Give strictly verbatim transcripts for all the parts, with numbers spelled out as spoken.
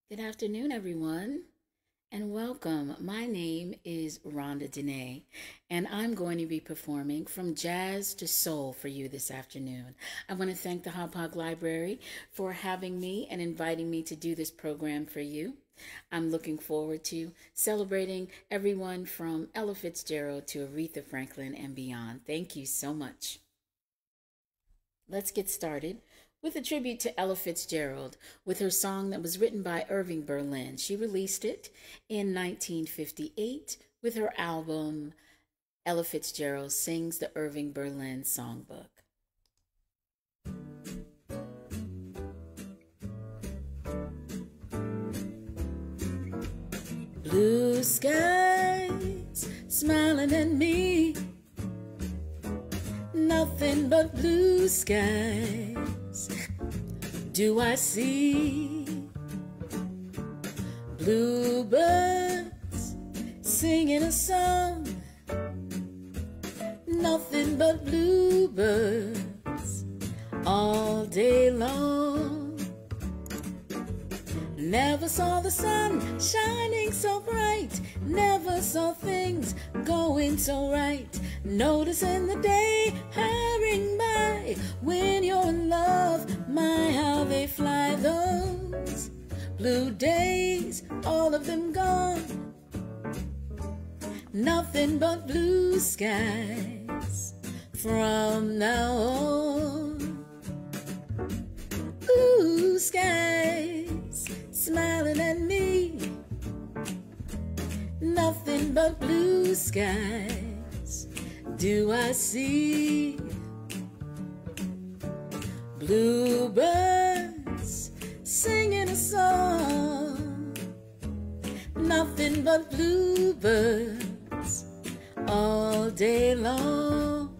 Good afternoon, everyone, and welcome. My name is Rhonda Denet, and I'm going to be performing From Jazz to Soul for you this afternoon. I want to thank the Hauppauge Library for having me and inviting me to do this program for you. I'm looking forward to celebrating everyone from Ella Fitzgerald to Aretha Franklin and beyond. Thank you so much. Let's get started with a tribute to Ella Fitzgerald with her song that was written by Irving Berlin. She released it in nineteen fifty-eight with her album Ella Fitzgerald Sings the Irving Berlin Songbook. Blue skies smiling at me, nothing but blue skies do I see. Bluebirds singing a song, nothing but bluebirds all day long. Never saw the sun shining so bright, never saw things going so right. Noticing the day hurrying by, when you're in love, my how they fly. Those blue days, all of them gone, nothing but blue skies from now on. Blue skies smiling at me, nothing but blue skies do I see. Bluebirds singing a song, nothing but bluebirds all day long.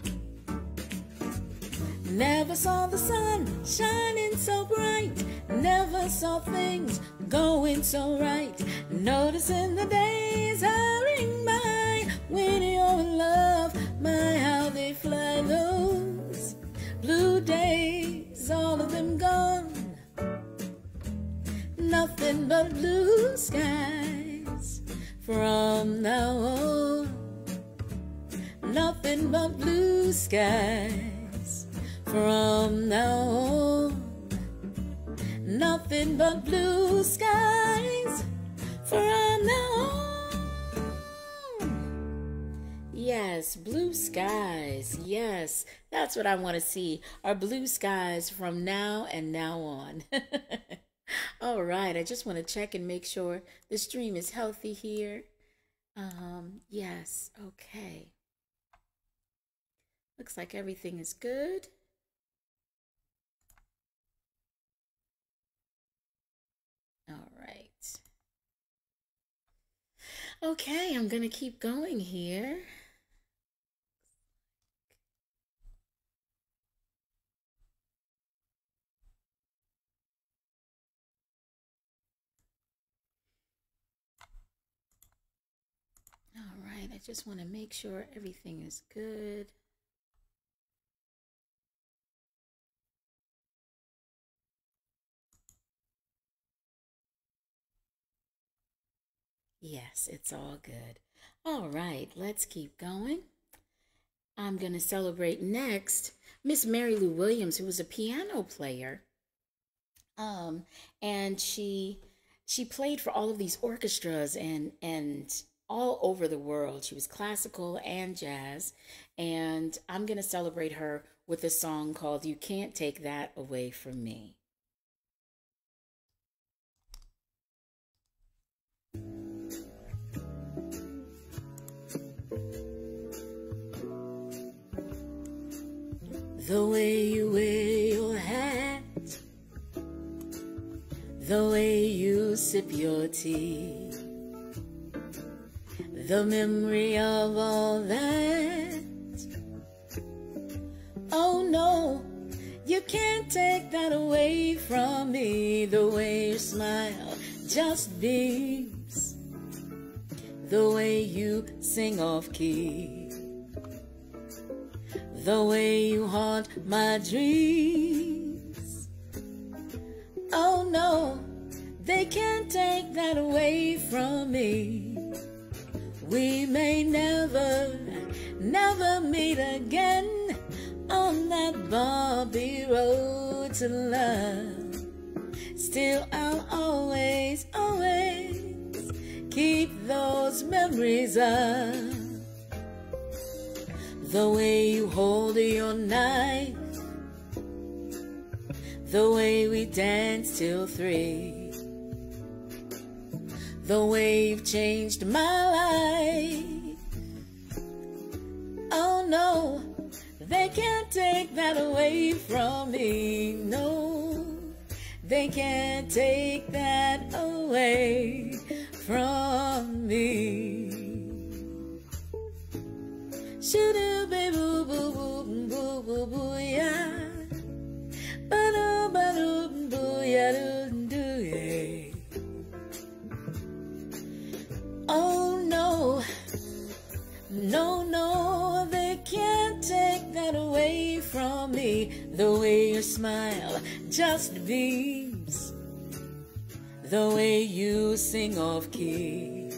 Never saw the sun shining so bright, never saw things going so right. Noticing the days hurrying by, when you're in love, my how they fly. Those blue days, all of them gone, nothing but blue skies from now on. Nothing but blue skies from now on. Nothing but blue skies from now on. Yes, blue skies. Yes, that's what I want to see, are blue skies from now and now on. All right, I just want to check and make sure the stream is healthy here. Um, yes, okay. Looks like everything is good. All right. Okay, I'm going to keep going here. All right, I just want to make sure everything is good. Yes, it's all good. All right, let's keep going. I'm going to celebrate next Miss Mary Lou Williams, who was a piano player. Um, and she she played for all of these orchestras and and all over the world. She was classical and jazz. And I'm going to celebrate her with a song called You Can't Take That Away From Me. The way you wear your hat, the way you sip your tea, the memory of all that. Oh no, you can't take that away from me. The way you smile just beams, the way you sing off key, the way you haunt my dreams. Oh no, they can't take that away from me. We may never, never meet again on that bumpy road to love. Still, I'll always, always keep those memories up. The way you hold your knife, the way we danced till three, the way you've changed my life. Oh no, they can't take that away from me. No, they can't take that away from me. Shoo-doo, baby, boo, boo, boo, boo, boo, boo, yeah. Ba-doo, ba-doo, boo, yeah, doo, doo, yeah. Oh, no. No, no, they can't take that away from me. The way your smile just beams, the way you sing off key,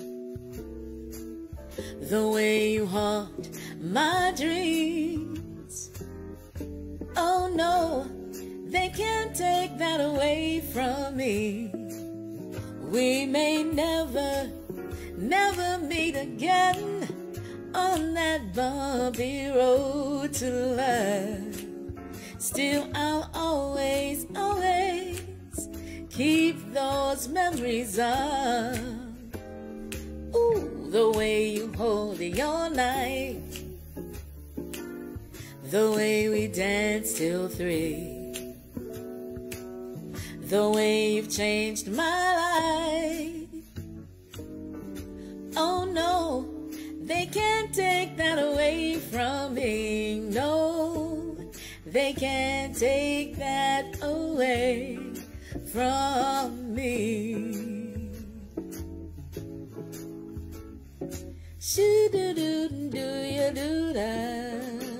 the way you haunt my dreams. Oh no, they can't take that away from me. We may never, never meet again on that bumpy road to love. Still, I'll always, always keep those memories up. Ooh, the way you hold your knife, the way we danced till three, the way you've changed my life. Oh no, they can't take that away from me. No, they can't take that away from me. Shoo-doo-doo-doo-ya-doo-da.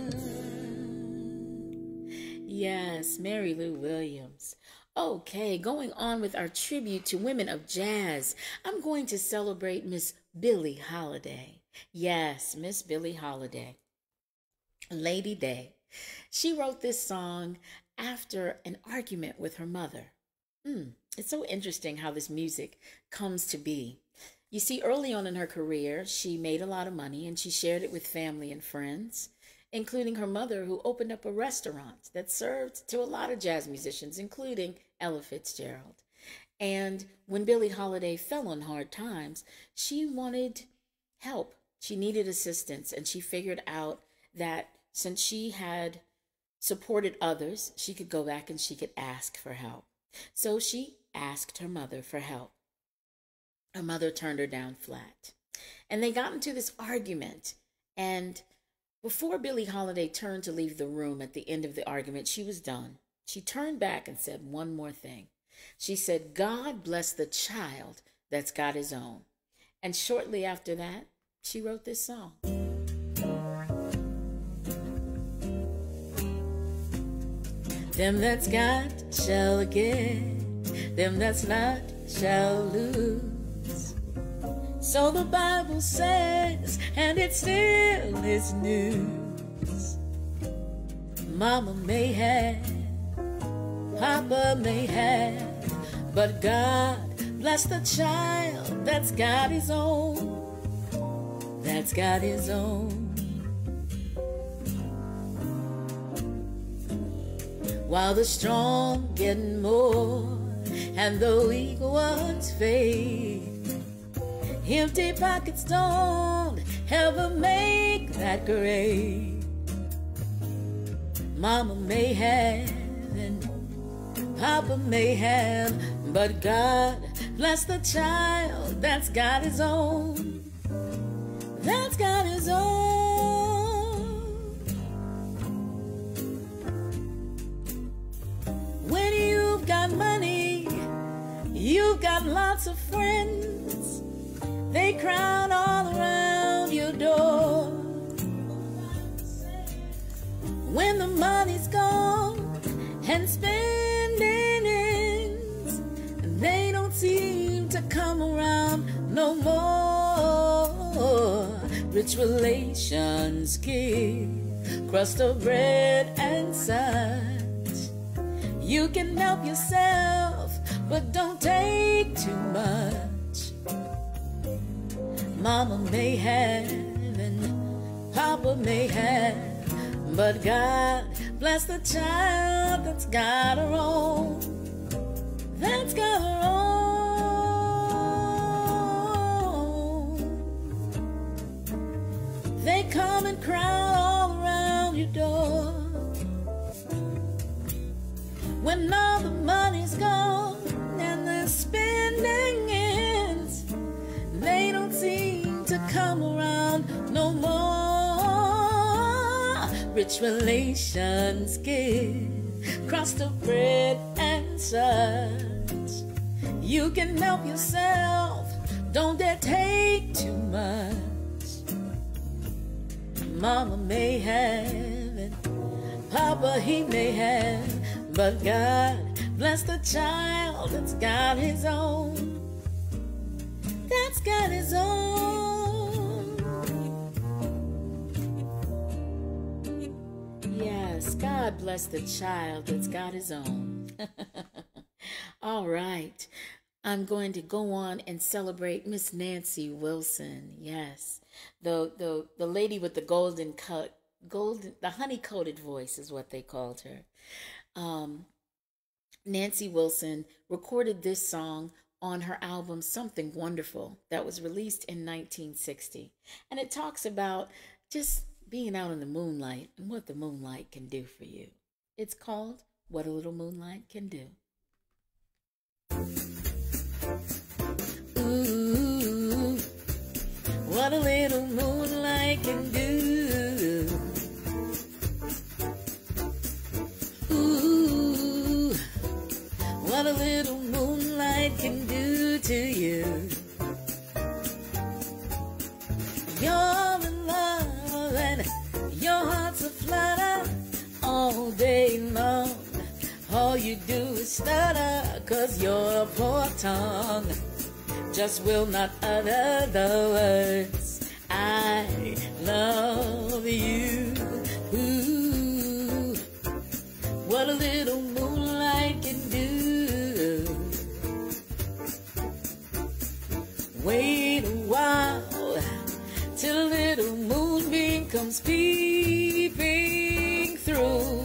Yes, Mary Lou Williams. Okay, going on with our tribute to women of jazz, I'm going to celebrate Miss Billie Holiday. Yes, Miss Billie Holiday. Lady Day. She wrote this song after an argument with her mother. Mm, it's so interesting how this music comes to be. You see, early on in her career, she made a lot of money and she shared it with family and friends, including her mother, who opened up a restaurant that served to a lot of jazz musicians, including Ella Fitzgerald. And when Billie Holiday fell on hard times, she wanted help. She needed assistance, and she figured out that since she had supported others, she could go back and she could ask for help. So she asked her mother for help. Her mother turned her down flat. And they got into this argument, and before Billie Holiday turned to leave the room at the end of the argument, she was done. She turned back and said one more thing. She said, "God bless the child that's got his own." And shortly after that, she wrote this song. Them that's got shall get, them that's not shall lose. So the Bible says, and it still is news. Mama may have, Papa may have, but God bless the child that's got his own, that's got his own. While the strong get more and the weak ones fade, empty pockets don't ever make that grade. Mama may have and Papa may have, but God bless the child that's got his own, that's got his own. When you've got money, you've got lots of friends. They crowd all around your door. When the money's gone and spending ends, they don't seem to come around no more. Rich relations give crust of bread and such. You can help yourself, but don't take too much. Mama may have and Papa may have, but God bless the child that's got her own, that's got her own. They come and crowd all around your door. When all the money's gone and the spending ends, they don't seem to come around no more. Rich relations give crust of bread and such. You can help yourself, don't dare take too much. Mama may have and Papa he may have, but God bless the child that's got his own, that's got his own. Yes, God bless the child that's got his own. All right, I'm going to go on and celebrate Miss Nancy Wilson. Yes, the the the lady with the golden cut, golden, the honey-coated voice is what they called her. Um, Nancy Wilson recorded this song on her album Something Wonderful that was released in nineteen sixty. And it talks about just being out in the moonlight and what the moonlight can do for you. It's called What a Little Moonlight Can Do. Ooh, what a little moonlight can do. Ooh, what a little moonlight can do to you. You're in love and your heart's aflutter all day long. All you do is stutter, 'cause your poor tongue just will not utter the words, I love you. Ooh, what a little moonlight can do. Wait a while till a little moonbeam comes peeping through.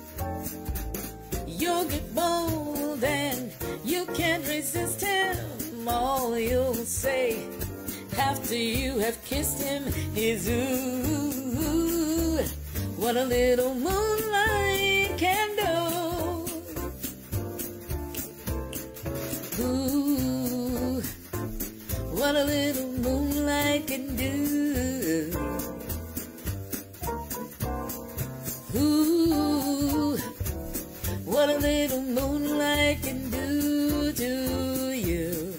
You'll get bold and you can't resist him. All you'll say after you have kissed him is ooh, what a little moonlight can do. Ooh, what a little moonlight can do. Ooh, what a little moonlight can do to you.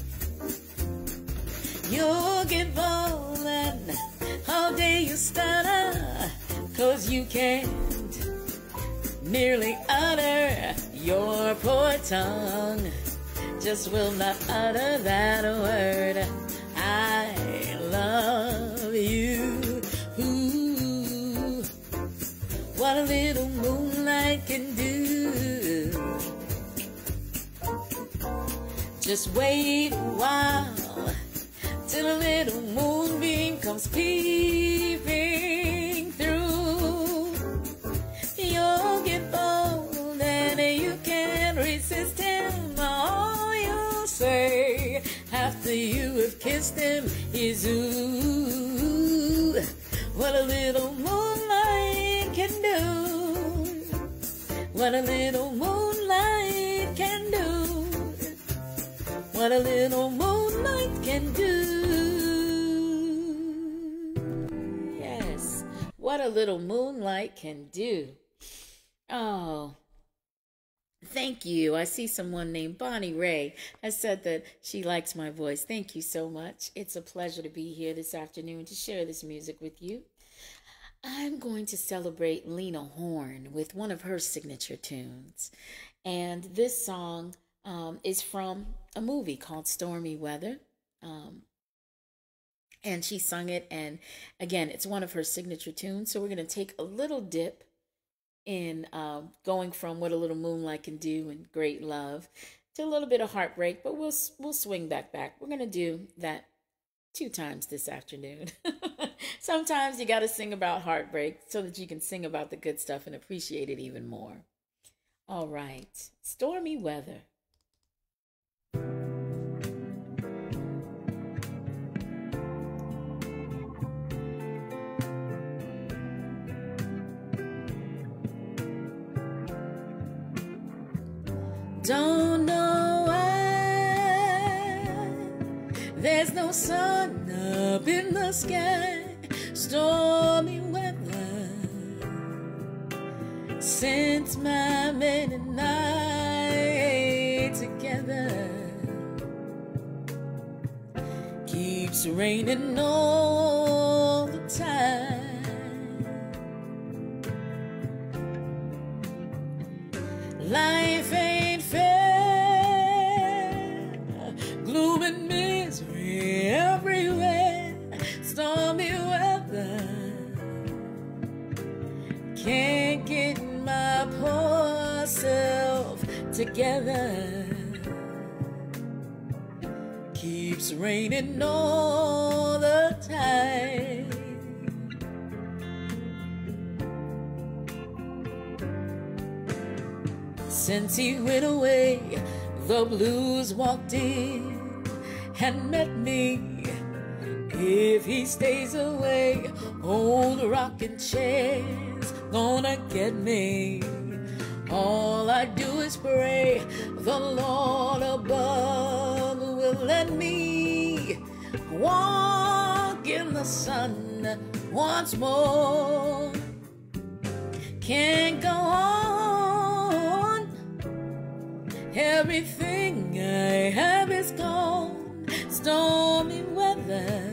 You'll get bold and all day you stutter, 'cause you can't nearly utter. Your poor tongue just will not utter that word, I love you. Ooh, what a little moonlight can do. Just wait a while till a little moonbeam comes peeping through. You'll get bold and you can't resist him. All you'll say after you have kissed him is ooh, what a little moonlight can do. What a little moonlight can do. What a little moonlight can do. Yes, what a little moonlight can do. Oh, thank you. I see someone named Bonnie Ray has said that she likes my voice. Thank you so much. It's a pleasure to be here this afternoon to share this music with you. I'm going to celebrate Lena Horne with one of her signature tunes. And this song um, is from a movie called Stormy Weather. Um, and she sung it. And again, it's one of her signature tunes. So we're going to take a little dip in um, going from What a Little Moonlight Can Do and Great Love to a little bit of heartbreak, but we'll we'll swing back back. We're going to do that two times this afternoon. Sometimes you got to sing about heartbreak so that you can sing about the good stuff and appreciate it even more. All right, Stormy Weather. Don't know why there's no sun up in the sky. Stormy weather since my man and I together. Keeps raining all the time. Life ain't fair, gloom and misery everywhere. Stormy weather, can't get my poor self together. Keeps raining all the time. Since he went away, the blues walked in and met me. If he stays away, old rocking chair's gonna get me. All I do is pray the Lord above will let me walk in the sun once more. Can't go on, everything I have is gone. Stormy weather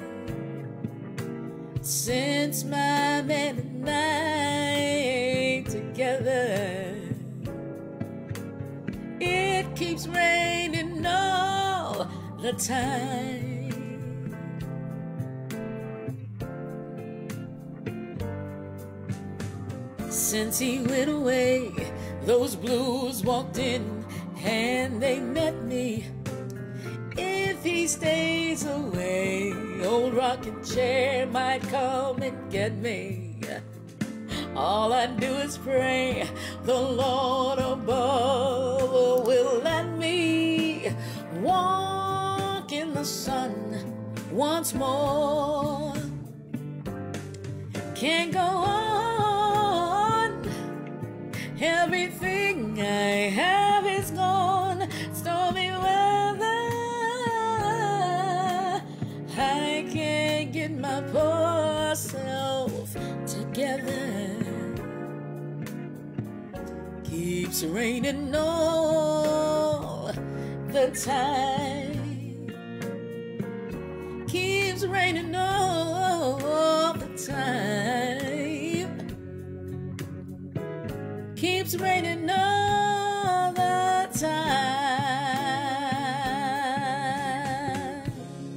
since my man and I ain't together. It keeps raining all the time. Since he went away, those blues walked in and they met me. If he stays away, old rocking chair might come and get me. All I do is pray the Lord above will let me walk in the sun once more. Can't go on, everything I have is gone. Stormy weather, I can't get my poor self together. Keeps raining all the time. Keeps raining all the time. Keeps raining all the time.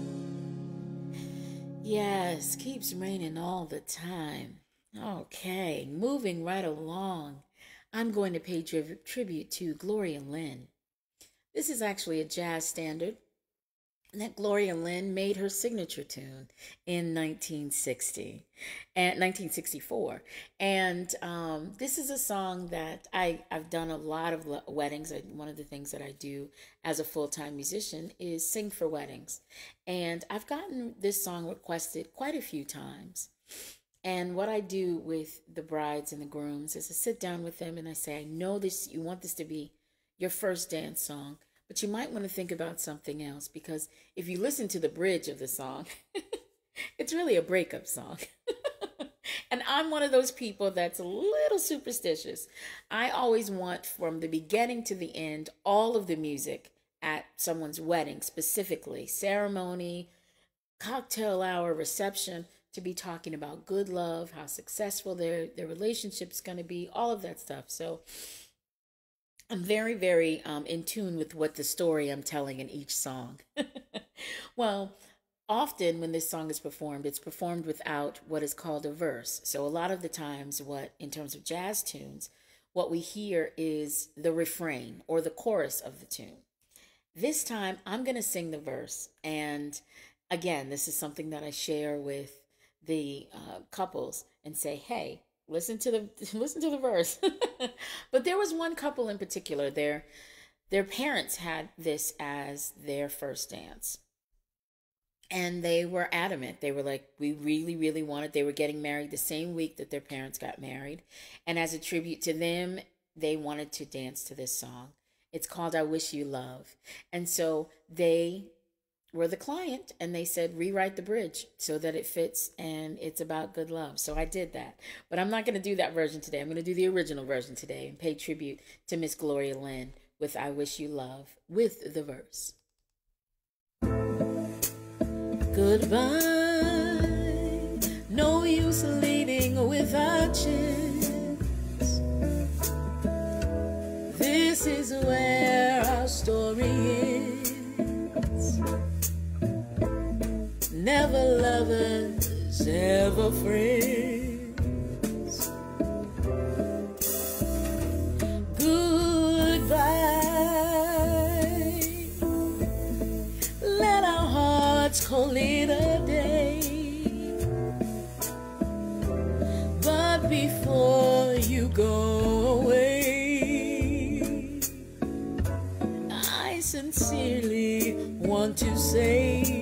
Yes, keeps raining all the time. Okay, moving right along. I'm going to pay tri- tribute to Gloria Lynn. This is actually a jazz standard that Gloria Lynn made her signature tune in nineteen sixty and nineteen sixty-four. And um, this is a song that I, I've done a lot of weddings. One of the things that I do as a full-time musician is sing for weddings. And I've gotten this song requested quite a few times. And what I do with the brides and the grooms is I sit down with them and I say, I know this, you want this to be your first dance song, but you might want to think about something else, because if you listen to the bridge of the song, it's really a breakup song. And I'm one of those people that's a little superstitious. I always want, from the beginning to the end, all of the music at someone's wedding, specifically ceremony, cocktail hour, reception, to be talking about good love, how successful their, their relationship's going to be, all of that stuff. So I'm very, very um, in tune with what the story I'm telling in each song. Well, often when this song is performed, it's performed without what is called a verse. So a lot of the times, what in terms of jazz tunes, what we hear is the refrain or the chorus of the tune. This time, I'm going to sing the verse. And again, this is something that I share with the uh, couples and say, hey, listen to the listen to the verse. But there was one couple in particular. Their their parents had this as their first dance. And they were adamant. They were like, we really, really wanted. They were getting married the same week that their parents got married. And as a tribute to them, they wanted to dance to this song. It's called I Wish You Love. And so they were the client and they said, rewrite the bridge so that it fits and it's about good love. So I did that. But I'm not going to do that version today. I'm going to do the original version today and pay tribute to Miss Gloria Lynn with I Wish You Love with the verse. Goodbye, no use leading without chance. This is where our story ends. Never lovers, ever friends. Goodbye, let our hearts call it a day. But before you go away, I sincerely want to say,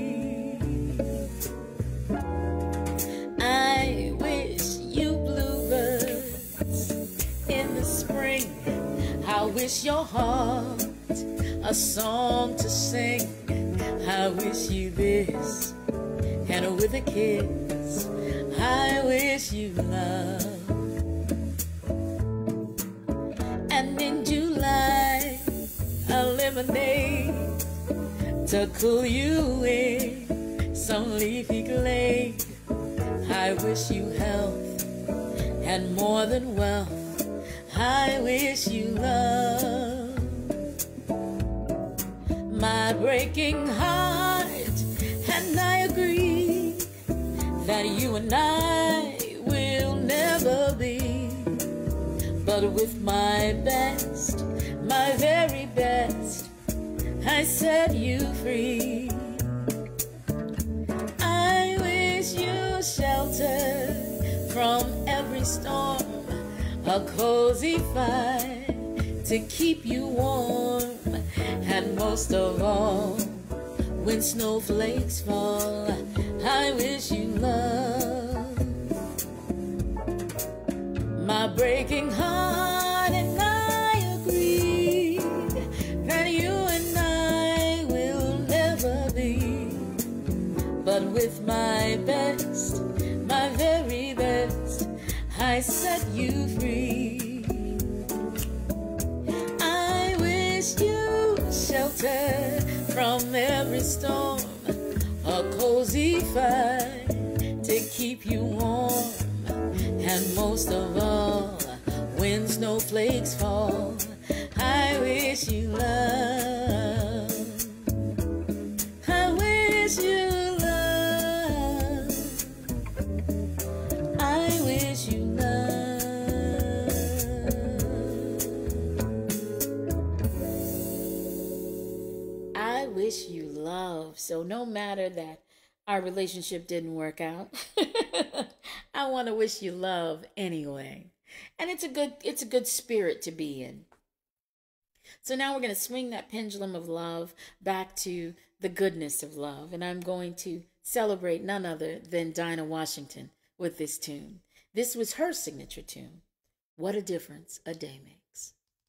I wish you bluebirds in the spring. I wish your heart a song to sing. I wish you this, and with a kiss, I wish you love. And in July, a lemonade to cool you in some leafy glade. I wish you health and more than wealth. I wish you love. My breaking heart, and I agree that you and I will never be. But with my best, my very best, I set you free. I wish you shelter from every storm, a cozy fire to keep you warm, and most of all, when snowflakes fall, I wish you love. My breaking heart, and I agree that you and I will never be. But with my best, my very best, I set you free. I wish you shelter from every storm, a cozy fire to keep you warm, and most of all, when snowflakes fall, I wish you love. I wish you love. I wish you love. I wish you love. So no matter that our relationship didn't work out, I want to wish you love anyway. And it's a good it's a good spirit to be in. So now we're going to swing that pendulum of love back to the goodness of love, and I'm going to celebrate none other than Dinah Washington with this tune. This was her signature tune. What a difference a day makes.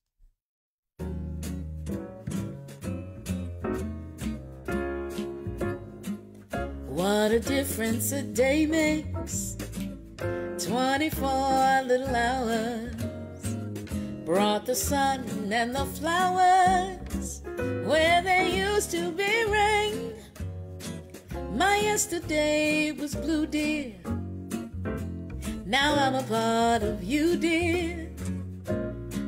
What a difference a day makes. Twenty-four little hours brought the sun and the flowers where there used to be rain. My yesterday was blue, dear. Now I'm a part of you, dear.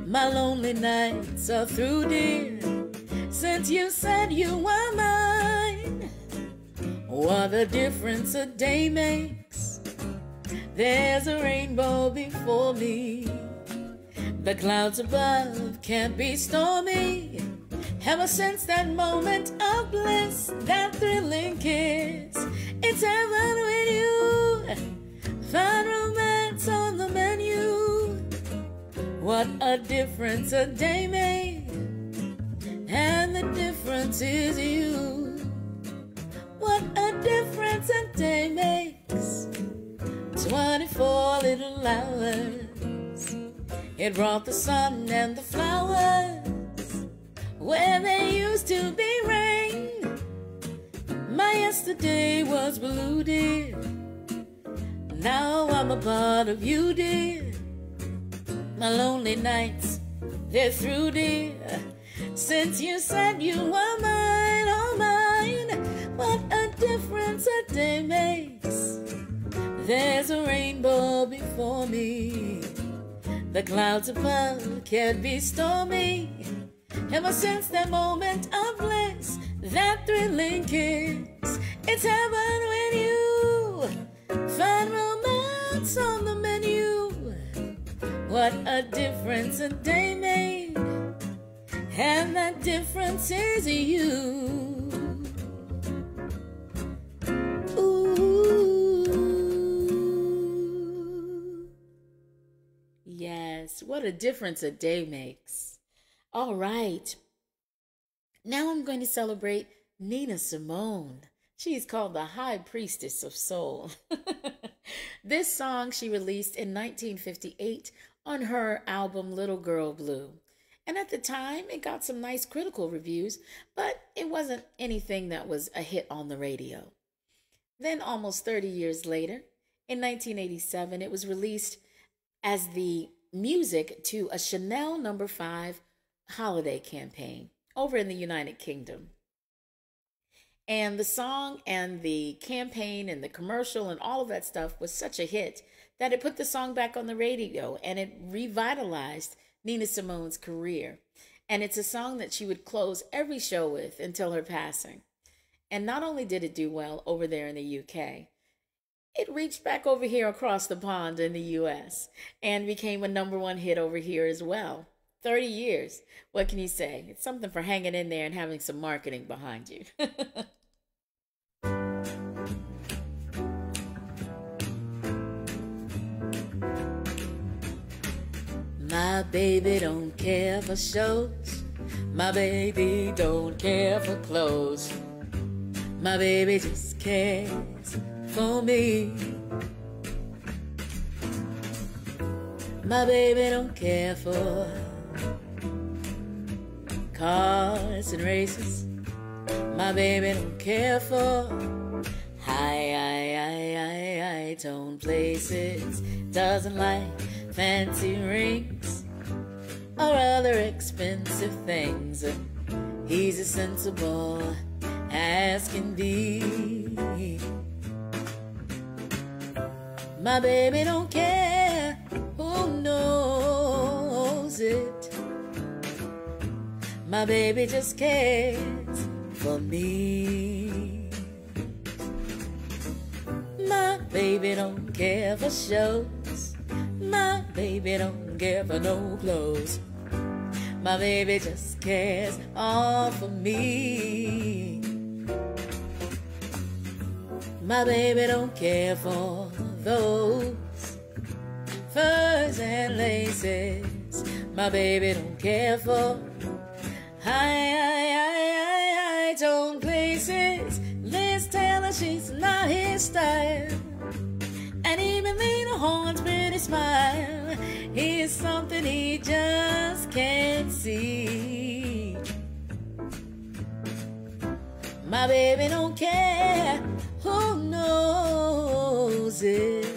My lonely nights are through, dear, since you said you were mine. What a difference a day makes. There's a rainbow before me. The clouds above can't be stormy. Ever since that moment of bliss, that thrilling kiss, it's heaven with you. Find romance on the menu. What a difference a day made, and the difference is you. What a difference a day makes. Twenty-four little hours. It brought the sun and the flowers where there used to be rain. My yesterday was blue, dear. Now I'm a part of you, dear. My lonely nights, they're through, dear, since you said you were mine, oh mine. What a difference a day makes. There's a rainbow before me. The clouds above can't be stormy. Ever since that moment of bliss, that thrilling kiss, it's heaven with you. Find romance on the menu. What a difference a day made, and that difference is you. Ooh. Yes, what a difference a day makes. All right. Now I'm going to celebrate Nina Simone. She's called the High Priestess of Soul. This song she released in nineteen fifty-eight on her album Little Girl Blue. And at the time, it got some nice critical reviews, but it wasn't anything that was a hit on the radio. Then almost thirty years later, in nineteen eighty-seven, it was released as the music to a Chanel number five holiday campaign over in the United Kingdom. And the song and the campaign and the commercial and all of that stuff was such a hit that it put the song back on the radio and it revitalized Nina Simone's career. And it's a song that she would close every show with until her passing. And not only did it do well over there in the U K, it reached back over here across the pond in the U S and became a number one hit over here as well. thirty years. What can you say? It's something for hanging in there and having some marketing behind you. My baby don't care for shows. My baby don't care for clothes. My baby just cares for me. My baby don't care for cars and races. My baby don't care for high, high, high, high, high tone places. Doesn't like fancy rings or other expensive things. He's as sensible as can be. My baby don't care who knows it. My baby just cares for me. My baby don't care for shows. My baby don't care for no clothes. My baby just cares all for me. My baby don't care for those furs and laces. My baby don't care for high, high, high, high, high tone places. Liz Taylor, she's not his style. And even Lena Horne's pretty smile is something he just can't see. My baby don't care who knows it.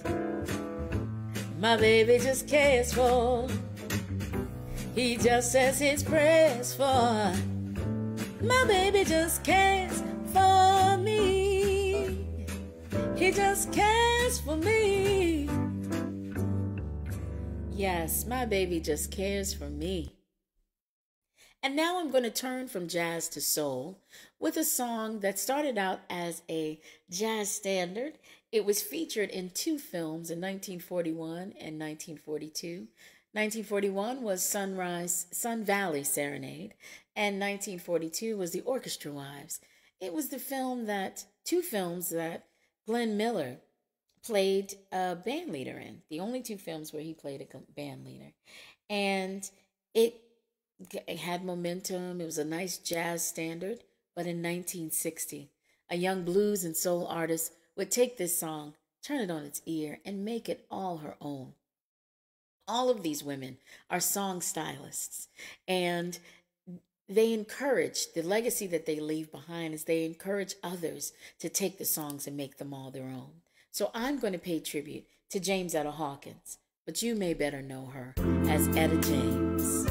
My baby just cares for, he just says his prayers for. My baby just cares for me. He just cares for me. Yes, my baby just cares for me. And now I'm going to turn from jazz to soul with a song that started out as a jazz standard. It was featured in two films in nineteen forty-one and nineteen forty-two. nineteen forty-one was Sunrise, Sun Valley Serenade, and nineteen forty-two was The Orchestra Wives. It was the film that, two films that Glenn Miller played a band leader in. The only two films where he played a band leader. And it, it had momentum. It was a nice jazz standard. But in nineteen sixty, a young blues and soul artist would take this song, turn it on its ear, and make it all her own. All of these women are song stylists, and they encourage, the legacy that they leave behind is they encourage others to take the songs and make them all their own. So I'm going to pay tribute to James Etta Hawkins, but you may better know her as Etta James.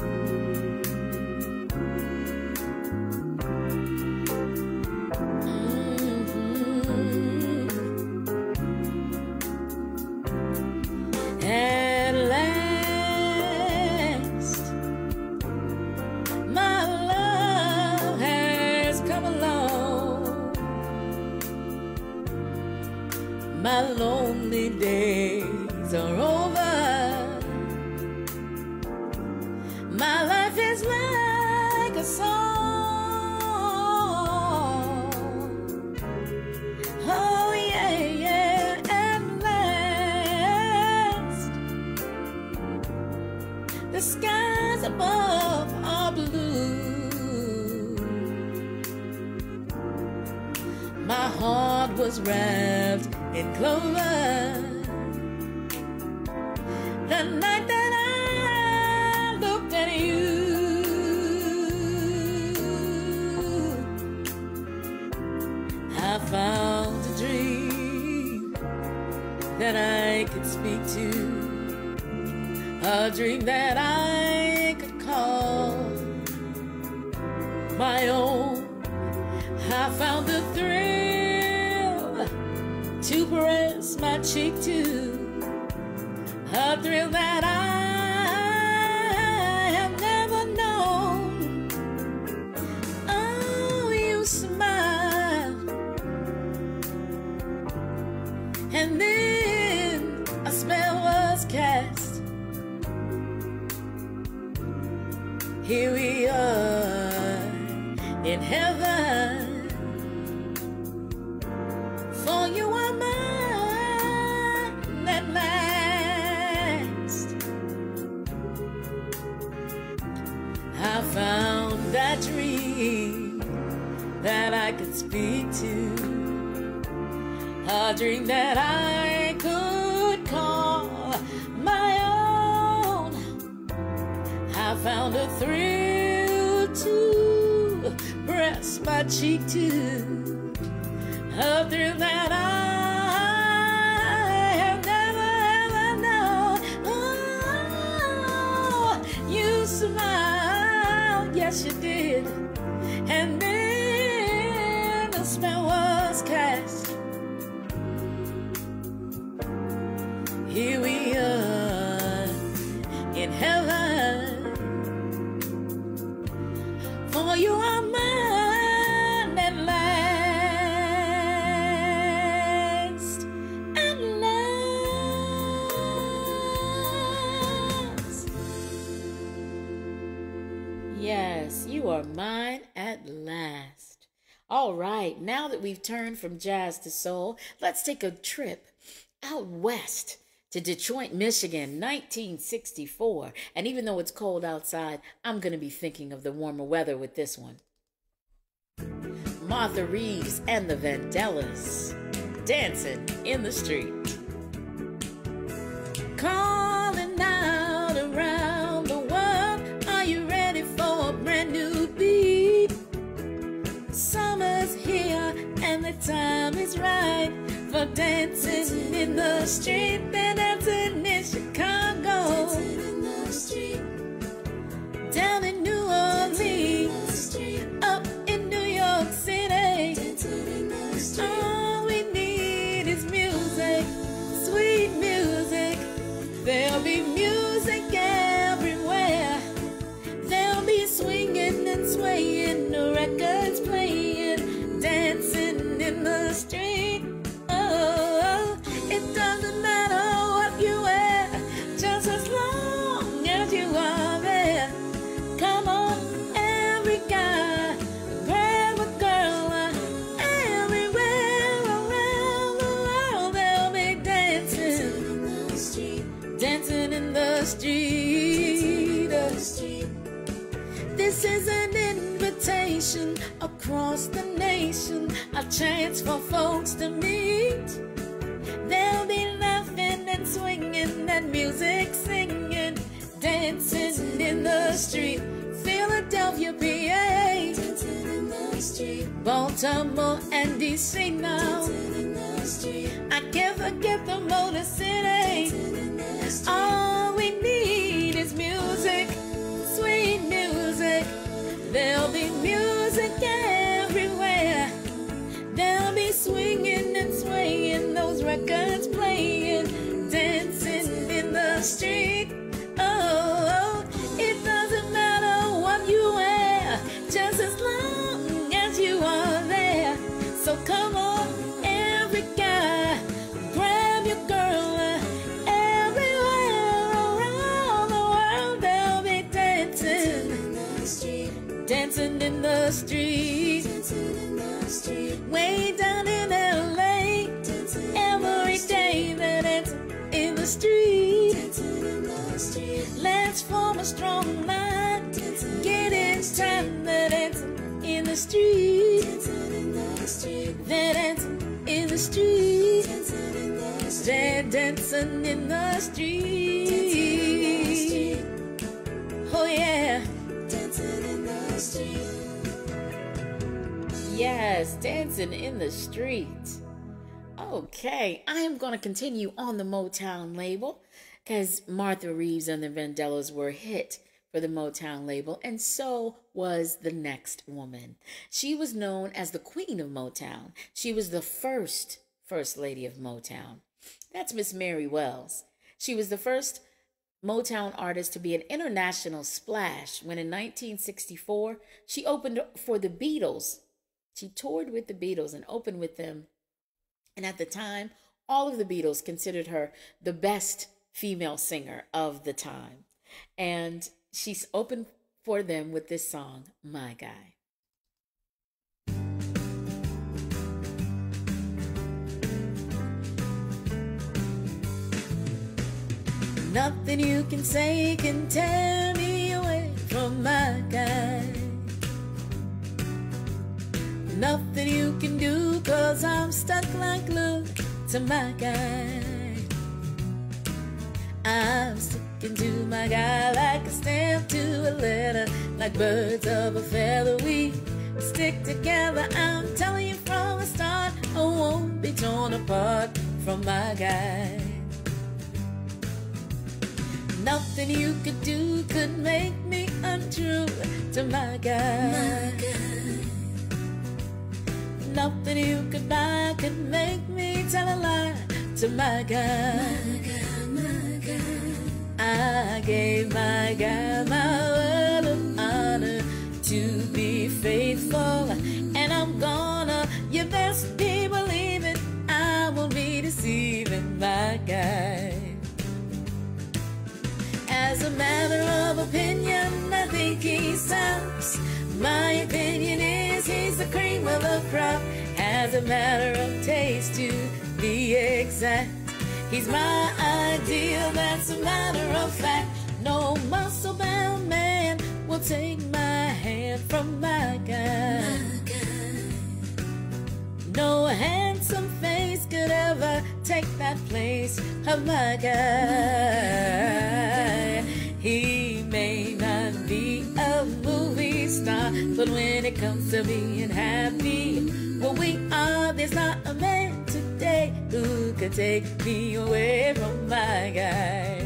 My lonely days are over. My life is like a song. Oh yeah, yeah, at last the skies above are blue. My heart was wrapped in clover the night that I looked at you. I found a dream that I could speak to, a dream that I could call my own. I found the thrill to press my cheek to, a thrill that I have never known. Oh, you smiled, and then a spell was cast. Here we are in heaven, for you are mine at last. I found that dream that I could speak to, a dream that I could call my own. I found a thrill to press my cheek to, a thrill that I have never ever known. Oh, you smiled, yes you did, and then the spell was cast. Here we are in heaven, for you are mine at last. At last. Yes, you are mine at last. All right, now that we've turned from jazz to soul, let's take a trip out west to Detroit, Michigan, nineteen sixty-four. And even though it's cold outside, I'm going to be thinking of the warmer weather with this one. Martha Reeves and the Vandellas, Dancing in the Street. Calling out around the world, are you ready for a brand new beat? Summer's here and the time is right for dancing in the street. They're dancing in Chicago, dancing in the street, down in New Orleans, up in New York City. Dancing in the street. All we need is music, sweet music. There'll be music This is an invitation across the nation, a chance for folks to meet. They'll be laughing and swinging and music singing, dancing in the street. Philadelphia, P A, dancing in the street. Baltimore and D C now, dancing in the street. I can't forget the Motor City. All we need is music, sweet music. There'll be music everywhere. They'll be swinging and swaying, those records playing, dancing in the street. Oh, it doesn't matter what you wear, just as long as you are there. So come on, every guy, grab your girl. Everywhere around the world, they'll be dancing, dancing in the street, way down in L A. Every day they're dancing in the street. Let's form a strong line, get in time. They're dancing in the street, they're dancing in the street, they're dancing in the street. Oh yeah, dancing in the street. Yes, dancing in the street. Okay, I am going to continue on the Motown label because Martha Reeves and the Vandellas were a hit for the Motown label, and so was the next woman. She was known as the Queen of Motown. She was the first First Lady of Motown. That's Miss Mary Wells. She was the first Motown artist to be an international splash when in nineteen sixty-four, she opened for the Beatles. She toured with the Beatles and opened with them. And at the time, all of the Beatles considered her the best female singer of the time. And she's opened for them with this song, My Guy. Nothing you can say can tear me away from my guy. Nothing you can do, cause I'm stuck like glue to my guy. I'm sticking to my guy like a stamp to a letter, like birds of a feather we stick together. I'm telling you from the start, I won't be torn apart from my guy. Nothing you could do could make me untrue to my guy. My guy. Nothing you could buy could make me tell a lie to my guy. My guy, my guy. I gave my guy my word of honor to be faithful, and I'm gonna, you best be believing, I won't be deceiving my guy. As a matter of opinion, I think he's tops. My opinion is he's the cream of the crop. As a matter of taste, to be exact, he's my ideal, that's a matter of fact. No muscle-bound man will take my hand from my guy. My guy. No handsome face could ever take that place of my guy. He may not be a movie star, but when it comes to being happy, well, we are, there's not a man today who could take me away from my guy.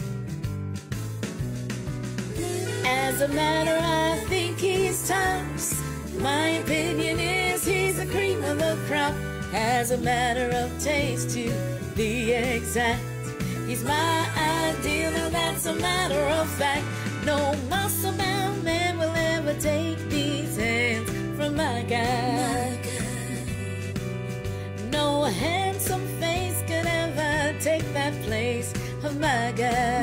As a matter, I think he's tops. My opinion is he's the cream of the crop. As a matter of taste, to be exact, he's my ideal, and that's a matter of fact. No muscle-bound man will ever take these hands from my guy. No handsome face could ever take that place of my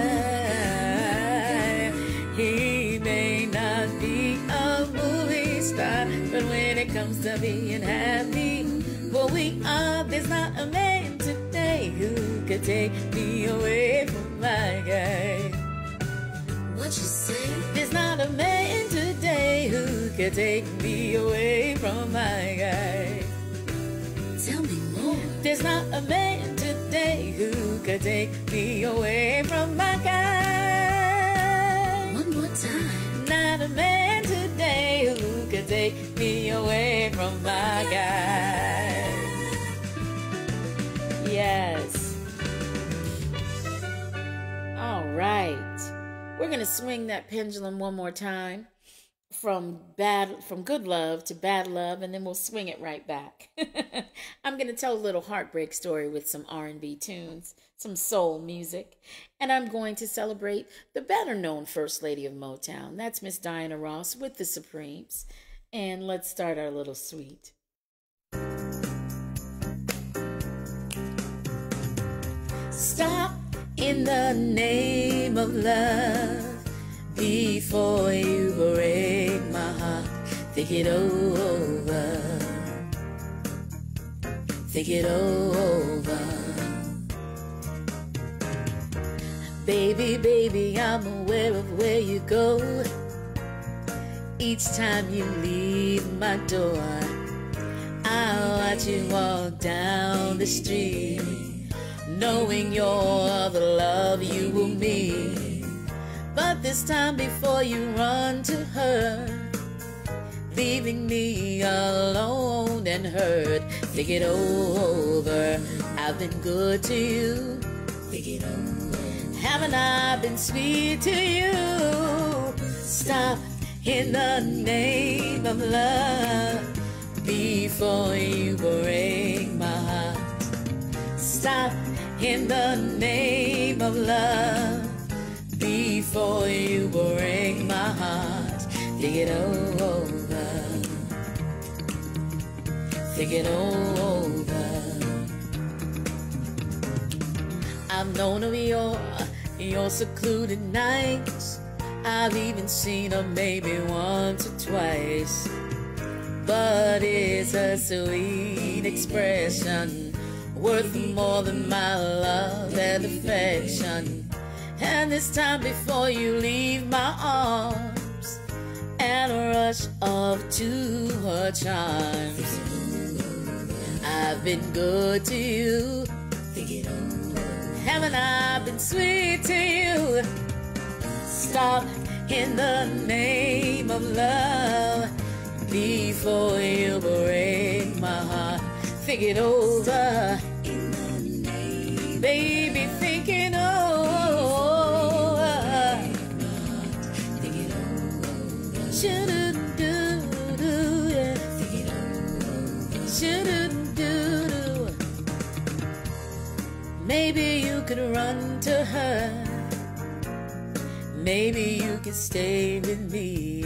guy. He may not be a movie star, but when it comes to being happy, well, we are, there's not a man today who could take me away from my guy. What you say? There's not a man today could take me away from my guy? Tell me more. There's not a man today who could take me away from my guy. One more time. Not a man today who could take me away from my guy. Yes. All right. We're going to swing that pendulum one more time from bad, from good love to bad love, and then we'll swing it right back. I'm going to tell a little heartbreak story with some R and B tunes, some soul music, and I'm going to celebrate the better-known First Lady of Motown. That's Miss Diana Ross with the Supremes. And let's start our little suite. Stop in the name of love before you break my heart. Think it over. Think it over. Baby, baby, I'm aware of where you go. Each time you leave my door, I watch you walk down the street, knowing you're the love you will meet. But this time before you run to her, leaving me alone and hurt. Think it over. I've been good to you. Think it over. Haven't I been sweet to you? Stop in the name of love before you break my heart. Stop in the name of love before you break my heart. Think it over. Think it over. I've known of your, your secluded nights. I've even seen her maybe once or twice. But it's a sweet expression, worth more than my love and affection. And this time before you leave my arms and rush off to her charms, I've been good to you. Haven't I been sweet to you? Stop in the name of love before you break my heart. Think it over. In the name, baby, think it over. Think it over. Shouldn't do, do, yeah. Think it over. Shouldn't do, do. Maybe you could run to her. Maybe you could stay with me.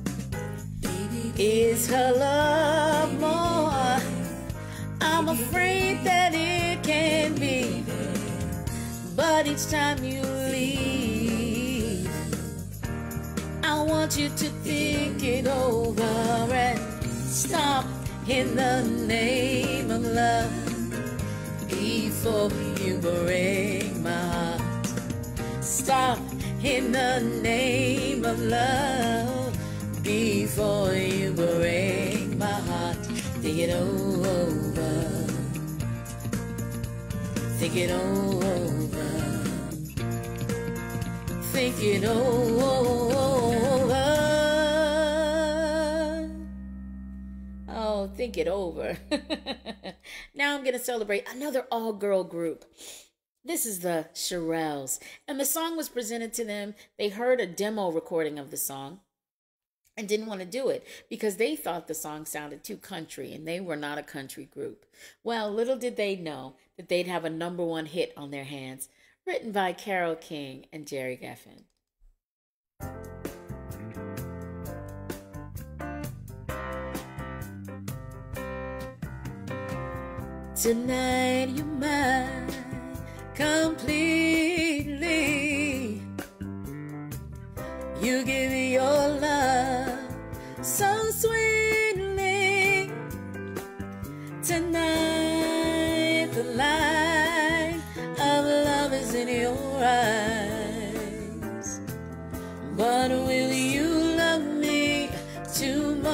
Is her love more? I'm afraid that it can be. But each time you leave, I want you to think it over and stop in the name of love before you break my heart. Stop in the name of love before you break my heart. Think it over. Think it over. Think it over. Oh, think it over. Now I'm going to celebrate another all-girl group. This is the Shirelles, and the song was presented to them. They heard a demo recording of the song and didn't want to do it because they thought the song sounded too country, and they were not a country group. Well, little did they know that they'd have a number one hit on their hands, written by Carole King and Jerry Geffen. Tonight you're mine completely. You give me your love so sweetly. Tonight the light of love is in your eyes. But will you love me tomorrow?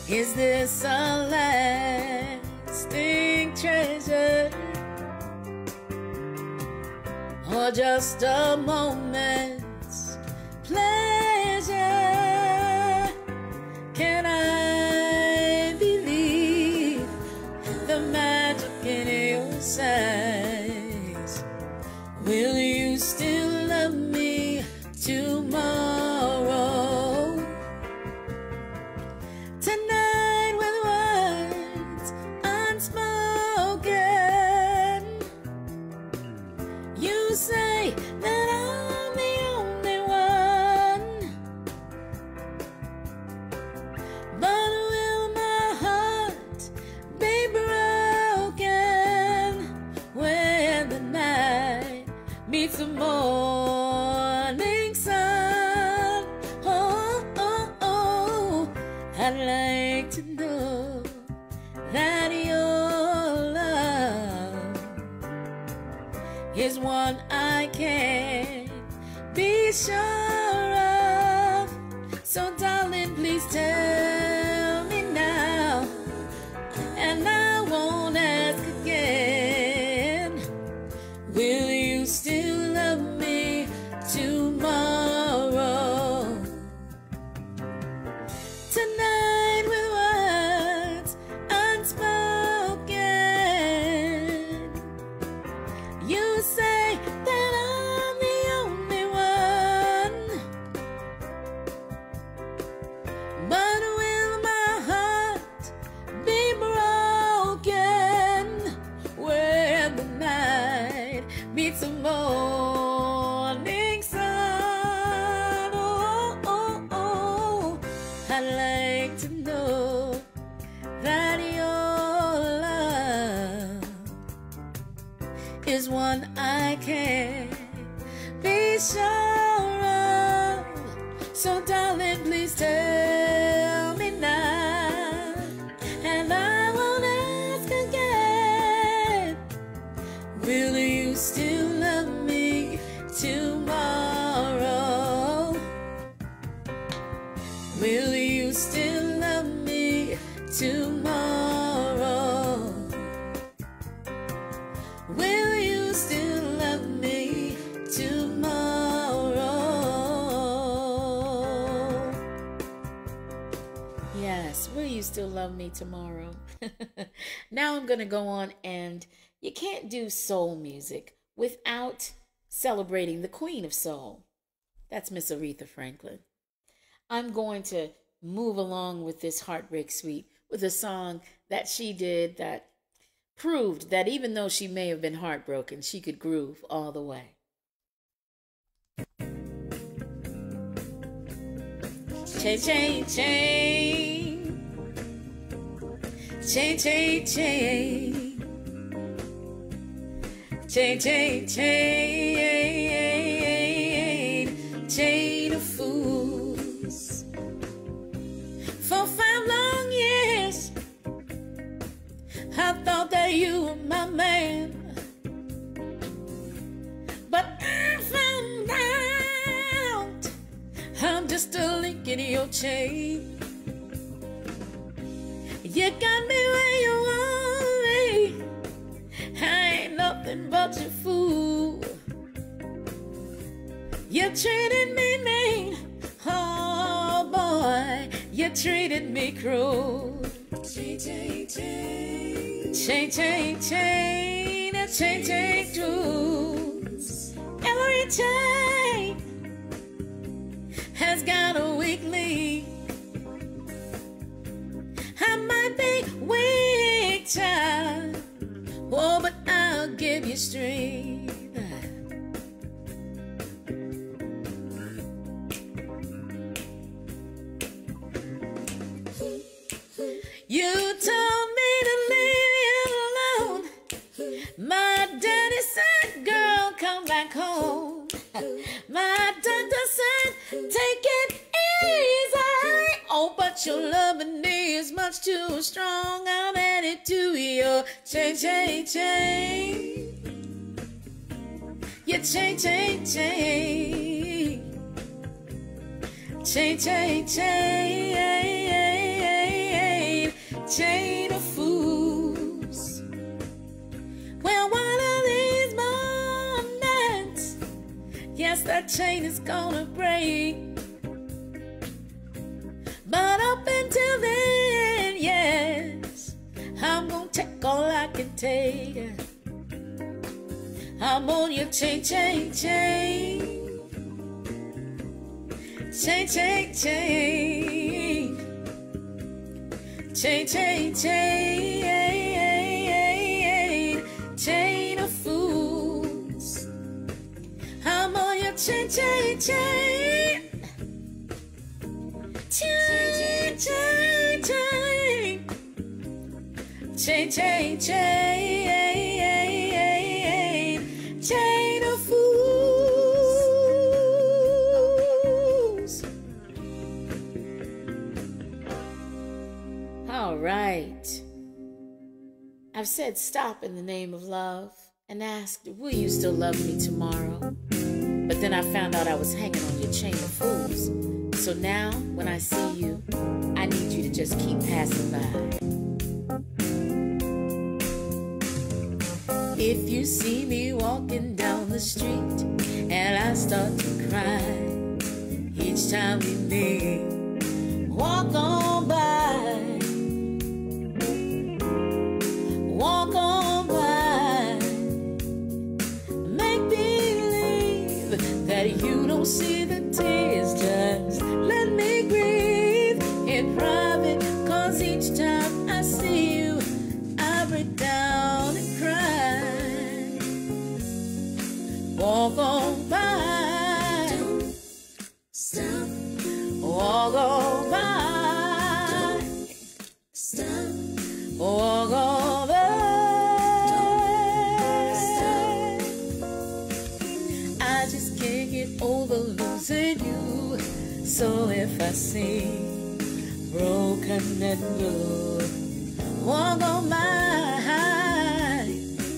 Is this a lasting treasure, or just a moment's pleasure? Can I believe the magic in your sighs? Will you still love me tomorrow? Tonight with words unspoken, you say that I'm the only one, but will my heart be broken when the night meets the morning sun? Oh, oh, oh, I'd like to know that your love is one I can't be sure of. So darling, please tell me now, and I won't ask again. Will you still love me tomorrow? Tonight with words unspoken, you say that I'm the only one, but will my heart be broken when the night meets the morning sun? Oh, oh, oh, I'd like to know that your love is one I can't be sure of. So darling, please tell me now, and I won't ask again. Will you still love me tomorrow? Will you still love me tomorrow? Will you still love me tomorrow? Yes, will you still love me tomorrow? Now I'm going to go on, and you can't do soul music without celebrating the Queen of Soul. That's Miss Aretha Franklin. I'm going to move along with this Heartbreak Suite with a song that she did that proved that even though she may have been heartbroken, she could groove all the way. Chain, chain, chain. Chain, chain, chain. Chain, chain, chain. Chain of fools. For five long years I thought that you were my man, but I found out I'm just a link in your chain. You got me where you want me, I ain't nothing but your fool. You treated me mean, oh boy, you treated me cruel. Chain, chain, chain. Chain, chain, chain. Chain, chain, jewels. Every chain has got a weak link. I might be weak, child, oh, but I'll give you strength. You told me to leave you alone. My daddy said, girl, come back home. My doctor said, take it easy. Oh, but your loving me is much too strong. I'm added to your chain, chain, chain. Your chain, chain, chain. Chain, chain, chain. chain of fools. Well, one of these moments, yes, that chain is gonna break. But up until then, yes, I'm gonna take all I can take. I'm on your chain, chain, chain. Chain, chain, chain. Chain, chain, chain. Chain of fools. I'm on your chain, chain, chain. Chain, chain, chain. Chain, chain, chain. Chain of fools. All right. I've said stop in the name of love and asked, will you still love me tomorrow? But then I found out I was hanging on your chain of fools. So now, when I see you, I need you to just keep passing by. If you see me walking down the street and I start to cry each time we meet, walk on by, walk on by, make believe that you don't see the tears, just let me grieve in private, cause each time I see you, I break down and cry. Walk on by, don't stop. Walk on by, don't stop. Walk on by, don't stop. I just can't get over losing you. So if I sing broken and blue, walk on by,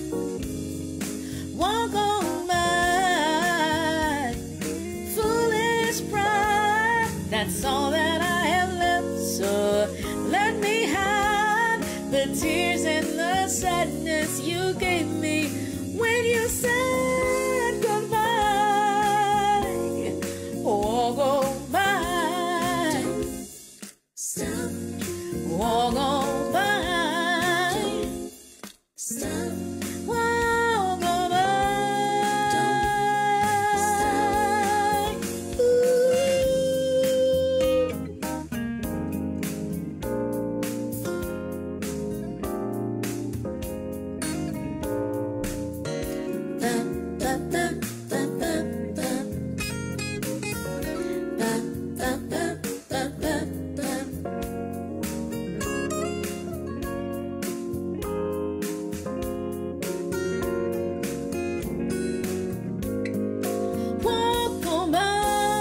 walk on by, foolish pride, that's all that I have left. So let me hide the tears and the sadness you gave me when you said goodbye. Walk on by, don't stop. Walk on by, don't stop. Walk on by, don't stop. Ba, ba, ba, ba, ba, ba. Ba, ba, ba, ba, ba, ba. Walk on by,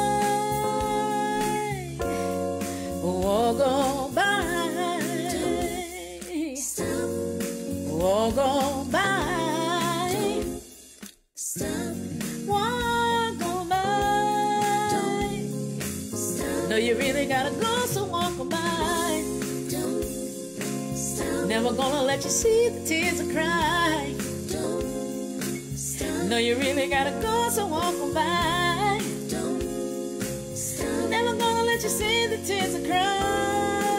walk on by, don't stop. Walk on by, don't stop. Walk on by, don't stop. No, you really gotta go, so walk on by, don't stop. Never gonna let you see the tears I cry. Don't stop. No, you really gotta go, so walk on by, don't stop. Never gonna let you see the tears I cry.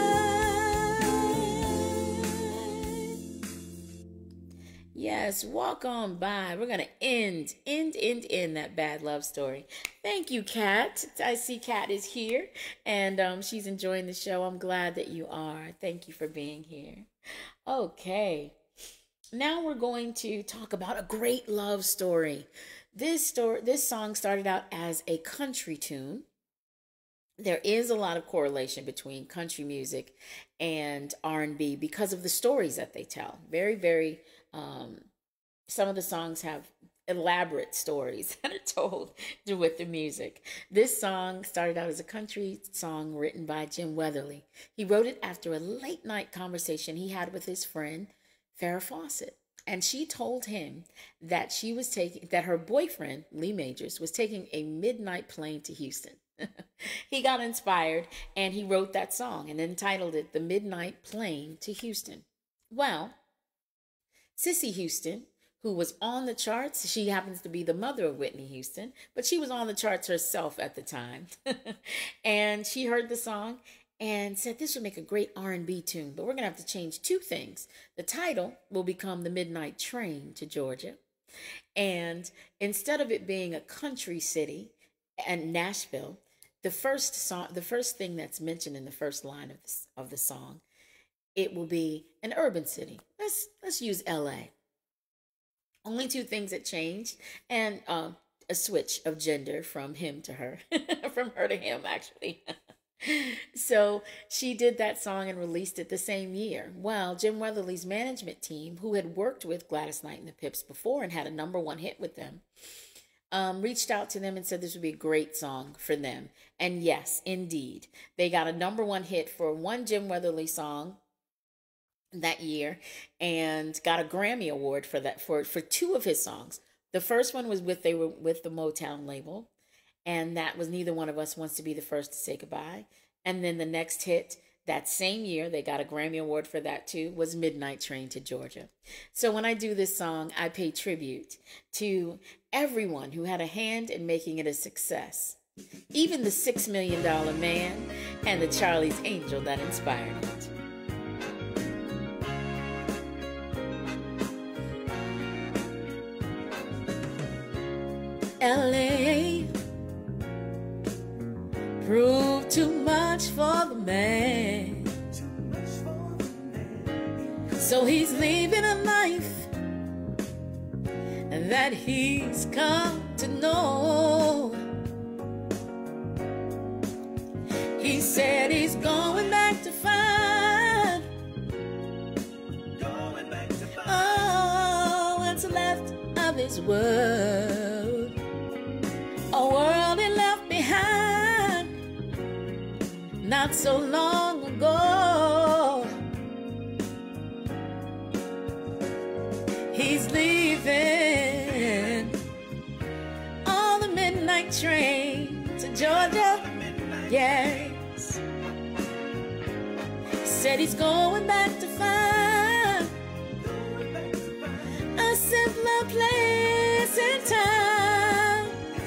Yes, walk on by. We're going to end, end, end, end that bad love story. Thank you, Kat. I see Kat is here, and um, she's enjoying the show. I'm glad that you are. Thank you for being here. Okay. Now we're going to talk about a great love story. This story, this song started out as a country tune. There is a lot of correlation between country music and R and B because of the stories that they tell. Very, very, um, some of the songs have elaborate stories that are told with the music. This song started out as a country song written by Jim Weatherly. He wrote it after a late night conversation he had with his friend, Farrah Fawcett. And she told him that she was taking, that her boyfriend, Lee Majors, was taking a midnight plane to Houston. He got inspired and he wrote that song and entitled it The Midnight Plane to Houston. Well, Cissy Houston, who was on the charts, she happens to be the mother of Whitney Houston, but she was on the charts herself at the time. And she heard the song and said this would make a great R and B tune, but we're going to have to change two things. The title will become The Midnight Train to Georgia. And instead of it being a country city and Nashville, the first song, the first thing that's mentioned in the first line of the, of the song, it will be an urban city. Let's let's use L A. Only two things that changed, and uh, a switch of gender from him to her, from her to him, actually. So she did that song and released it the same year. Well, Jim Weatherly's management team, who had worked with Gladys Knight and the Pips before and had a number one hit with them, um, reached out to them and said this would be a great song for them. And yes, indeed, they got a number one hit for one Jim Weatherly song that year and got a Grammy Award for that for for two of his songs. The first one was with they were with the Motown label, and that was Neither One of Us Wants to Be the First to Say Goodbye. And then the next hit that same year, they got a Grammy Award for that too, was Midnight Train to Georgia. So when I do this song, I pay tribute to everyone who had a hand in making it a success, even the Six Million Dollar Man and the Charlie's Angel that inspired it. L A proved too much for the man, so he's leaving a life that he's come to know. He said he's going back to find oh, what's left of his world, a world he left behind not so long ago. He's leaving on the midnight train to Georgia, yes. He said he's going back to find a simpler place in time.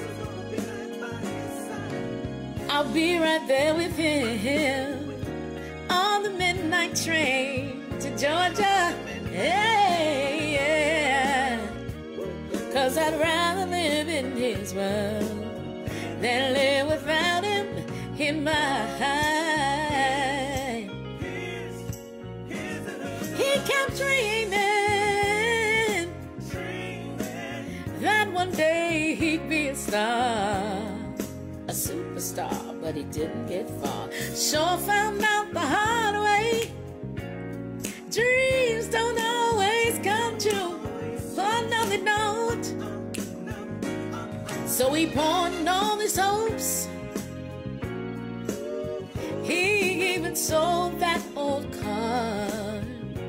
I'll be right there with him on the midnight train to Georgia, yeah, yeah. 'Cause I'd rather live in his world than live without him in mine. He kept dreaming that one day he'd be a star, a superstar, but he didn't get far. Sure found out the hard way, dreams don't always come true. Oh no, they don't. So he pawned all his hopes, he even sold that old car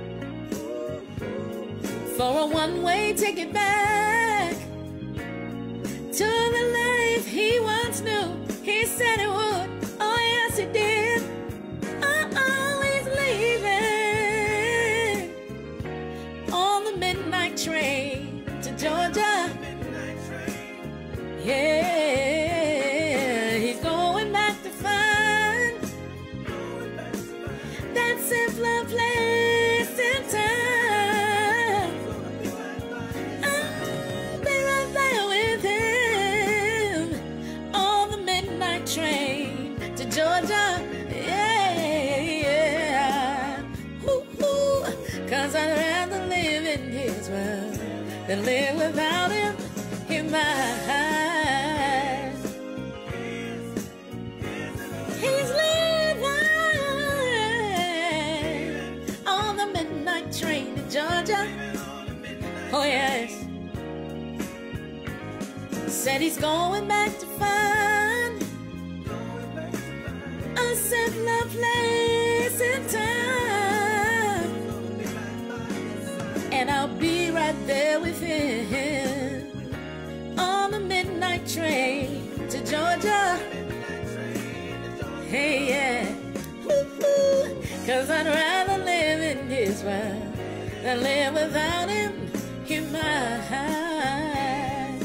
for a one-way ticket back to the life he once knew. He said it would, oh yes it did. Uh-oh, he's leaving on the midnight train to Georgia, yeah. He's going back to find that simpler place in time. I'll be right there with him on the midnight train to Georgia, yeah, yeah. Ooh, ooh. 'Cause I'd rather live in his world than live without him in mine. He's leaving on the midnight train to Georgia, oh yes. Said he's going back to find a simpler place in time, and I'll be right there with him on the midnight train to Georgia, Cause I'd rather live in his world than live without him in mine.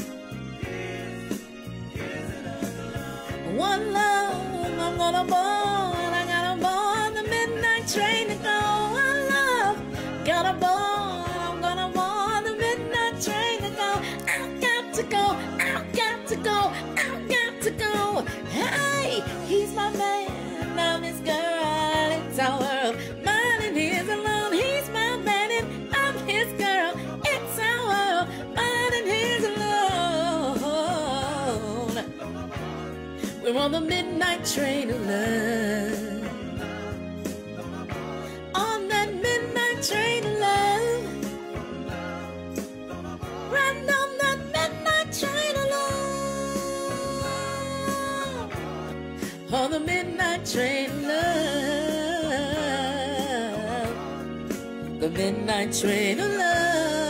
One love, I'm gonna board, I gotta board the midnight train to go. One love, gotta board, I'm gonna board the midnight train to go. I've got to go, I've got to go, I've got to go. Hey, he's my man, I'm his girl, it's our world. Mine and his alone, he's my man and I'm his girl. It's our world, mine and his alone. We're on the midnight train of love. On that midnight train of love. Right on that midnight train of love. On the midnight train of love. The midnight train of love.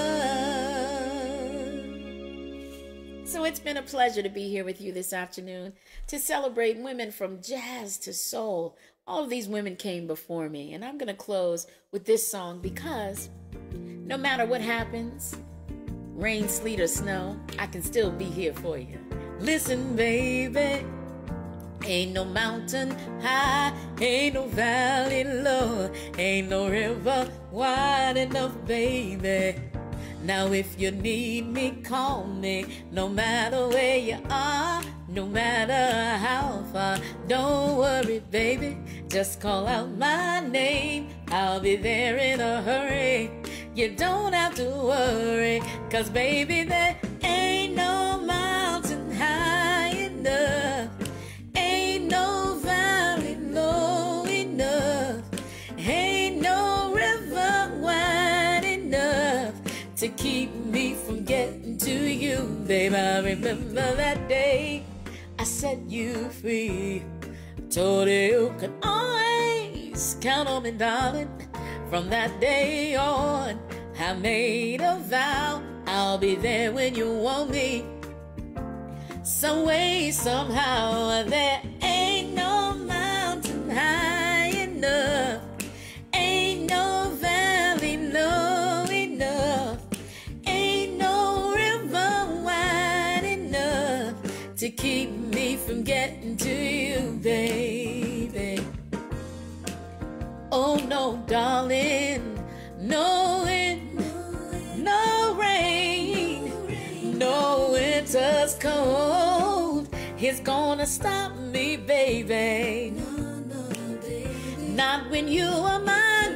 So it's been a pleasure to be here with you this afternoon to celebrate women from jazz to soul. All of these women came before me, and I'm going to close with this song because no matter what happens, rain, sleet, or snow, I can still be here for you. Listen, baby, ain't no mountain high, ain't no valley low, ain't no river wide enough, baby. Now if you need me, call me, no matter where you are, no matter how far. Don't worry, baby, just call out my name, I'll be there in a hurry. You don't have to worry, cause baby, there ain't no mountain high enough, ain't no valley low enough, ain't no river wide enough to keep me from getting to you, babe. I remember that day I set you free. Told you you could always count on me, darling. From that day on, I made a vow I'll be there when you want me. Some way, somehow, there ain't no mountain high enough, ain't no valley low enough, ain't no river wide enough to keep me from getting to you, baby. Oh no, darling, no wind, no rain, no winter's cold is gonna stop me, baby. Not when you are my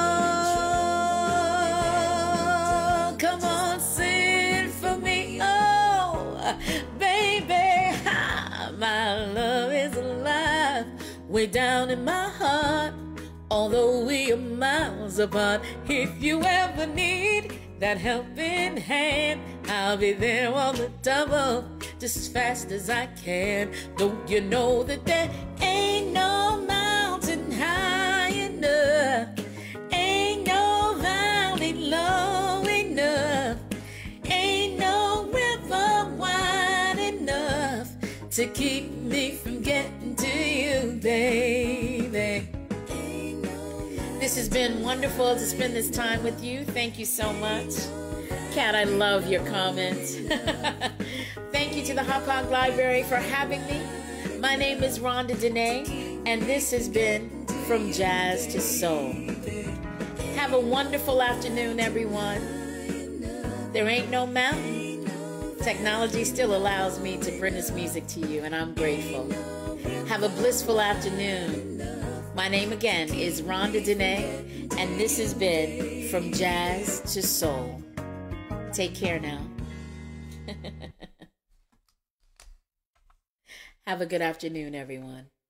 gold. Come on, sing for me, oh, baby. Ha, my love is alive way down in my heart. Although we are miles apart, if you ever need that helping hand, I'll be there on the double, just as fast as I can. Don't you know that there ain't no mountain high enough, ain't no valley low enough, ain't no river wide enough to keep me from getting to you, baby. This has been wonderful to spend this time with you. Thank you so much. Kat, I love your comments. Thank you to the Hop Hog Library for having me. My name is Rhonda Denet, and this has been From Jazz to Soul. Have a wonderful afternoon, everyone. There ain't no mountain. Technology still allows me to bring this music to you, and I'm grateful. Have a blissful afternoon. My name again is Rhonda Denet, and this has been From Jazz to Soul. Take care now. Have a good afternoon, everyone.